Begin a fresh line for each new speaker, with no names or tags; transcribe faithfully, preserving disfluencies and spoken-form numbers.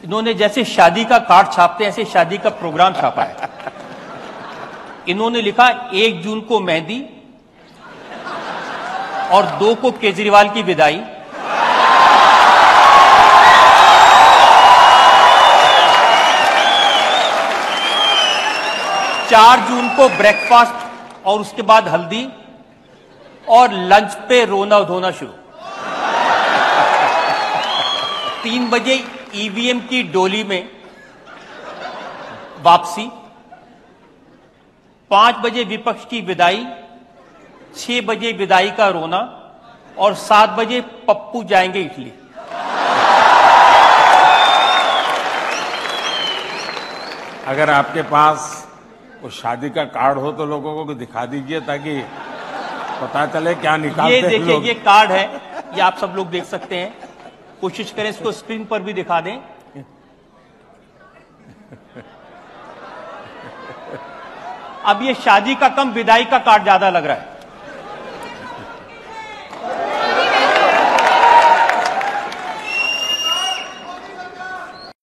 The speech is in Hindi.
इन्होंने जैसे शादी का कार्ड छापते हैं ऐसे शादी का प्रोग्राम छापा है। इन्होंने लिखा एक जून को मेहंदी और दो को केजरीवाल की विदाई, चार जून को ब्रेकफास्ट और उसके बाद हल्दी और लंच पे रोना धोना शुरू। तीन बजे ईवीएम की डोली में वापसी, पांच बजे विपक्ष की विदाई, छह बजे विदाई का रोना और सात बजे पप्पू जाएंगे इटली।
अगर आपके पास वो शादी का कार्ड हो तो लोगों को दिखा दीजिए ताकि पता चले क्या निकालते
ये
हैं
देखिए,
लोग।
ये कार्ड है, ये आप सब लोग देख सकते हैं। कोशिश करें इसको स्क्रीन पर भी दिखा दें। अब ये शादी का कम विदाई का कार्ड ज्यादा लग रहा है।